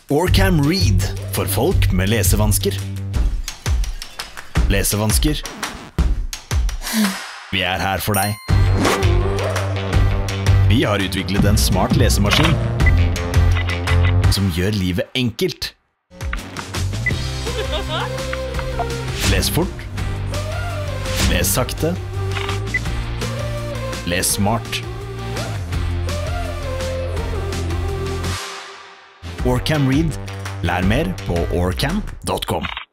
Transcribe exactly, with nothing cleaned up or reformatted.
Orcam Read for folk med lesevansker. Lesevansker. Vi er her for deg. Vi har utviklet en smart lesemaskin som gjør livet enkelt. Les fort. Les sakte. Les smart. Orcam Read. Lær mer på orcam punktum com.